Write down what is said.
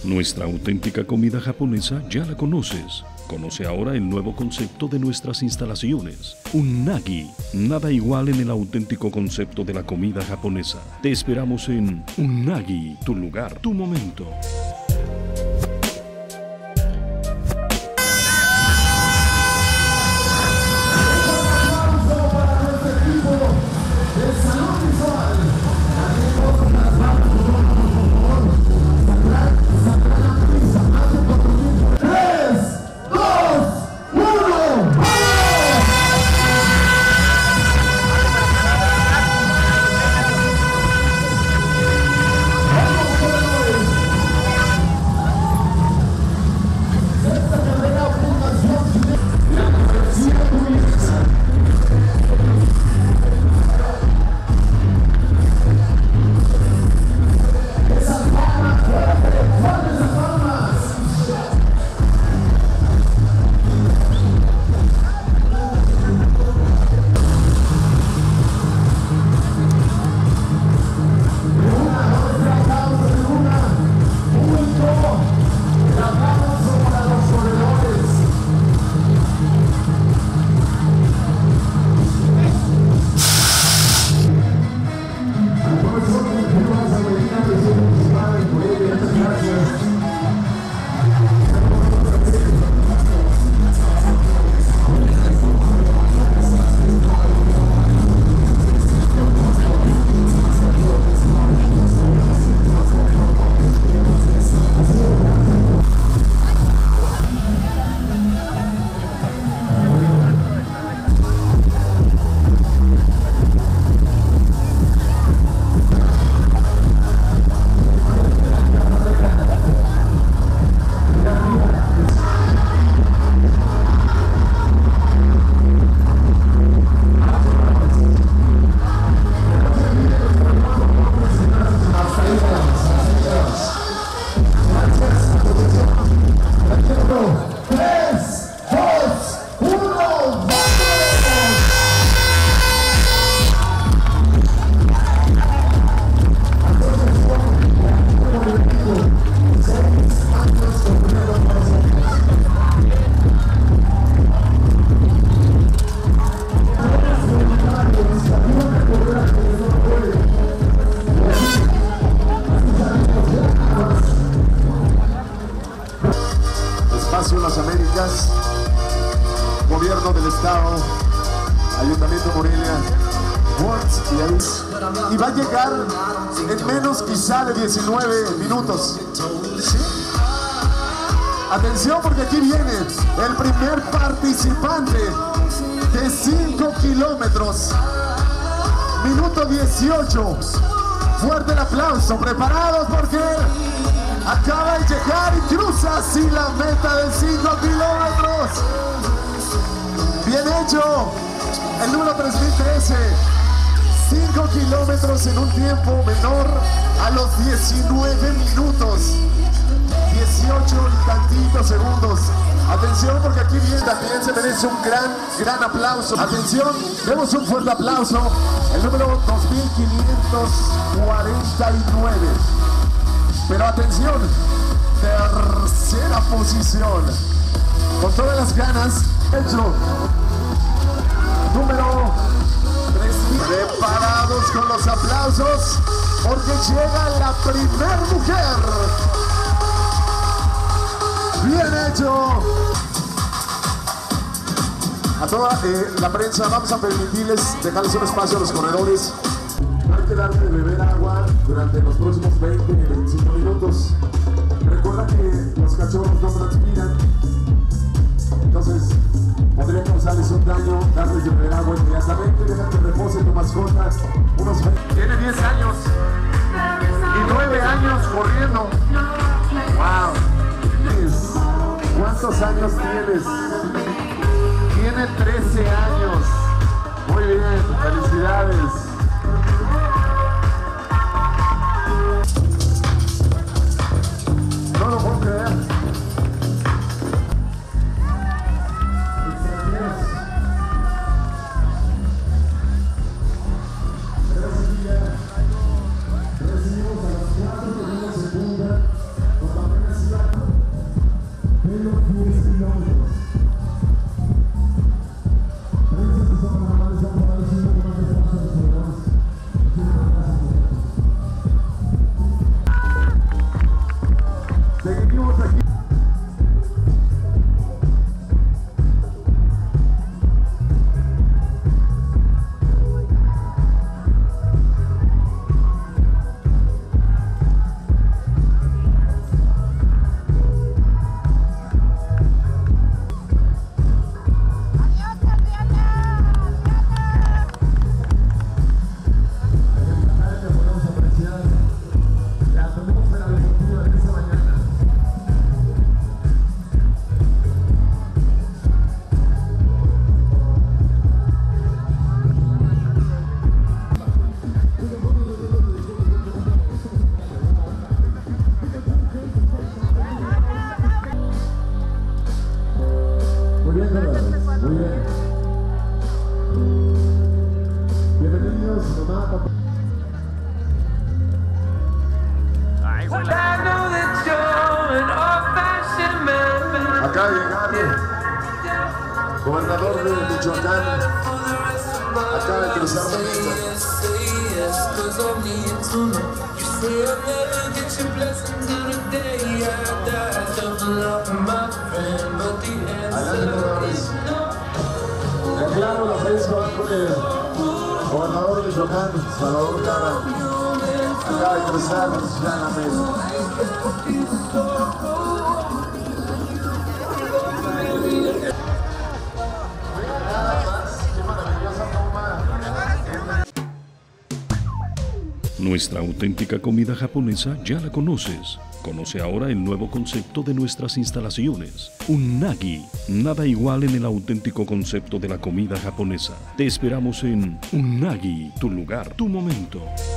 Nuestra auténtica comida japonesa ya la conoces. Conoce ahora el nuevo concepto de nuestras instalaciones. Unagi. Nada igual en el auténtico concepto de la comida japonesa. Te esperamos en Unagi, tu lugar, tu momento. Las Américas, Gobierno del Estado, Ayuntamiento Morelia, Words y va a llegar en menos quizá de 19 minutos. ¿Sí? Atención, porque aquí viene el primer participante de 5 kilómetros, minuto 18. Fuerte el aplauso, preparados porque acaba de llegar y cruza así la meta de 5 kilómetros. Bien hecho. El número 3013. 5 kilómetros en un tiempo menor a los 19 minutos. 18 y tantitos segundos. Atención, porque aquí viene también, se merece un gran aplauso. Atención, demos un fuerte aplauso. El número 2549. Pero atención, tercera posición, con todas las ganas, hecho, número 3000. Preparados con los aplausos, porque llega la primer mujer. Bien hecho. A toda la prensa vamos a permitirles dejarles un espacio a los corredores. Hay que darle de beber agua durante los próximos 20-25 minutos. Recuerda que los cachorros no transpiran, entonces podría causarles un daño, darles de beber agua inmediatamente. Deja que repose tu mascota unos 20. Tiene 10 años y 9 años corriendo. ¡Wow! ¿Cuántos años tienes? Tiene 13 años. Muy bien, felicidades. No lo puedo creer. Recibimos a las 4 que viene segunda, con apenas Acaba de llegar gobernador de Michoacán. Acaba de cruzar la meta. Declaro la ofrezco con el gobernador de Michoacán, Salvador Lara. Acaba de cruzar ya la meta. Nuestra auténtica comida japonesa ya la conoces. Conoce ahora el nuevo concepto de nuestras instalaciones. Unagi. Nada igual en el auténtico concepto de la comida japonesa. Te esperamos en Unagi, tu lugar, tu momento.